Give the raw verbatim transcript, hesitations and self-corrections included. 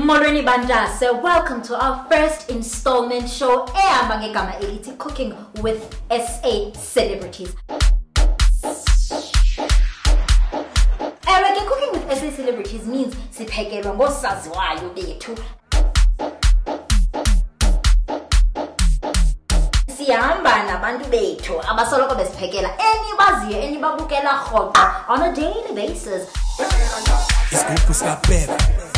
Molweni Banja, so welcome to our first installment show ehamba ngegama elithi Cooking with S A Celebrities. Ewe Cooking with S A Celebrities means siphekelwa ngosaziwayo bethu. Sihamba nabantu bethu abasoloko besiphekela enibaziyo enibabukela rhoqo on a daily basis. Isigubhu sikabheka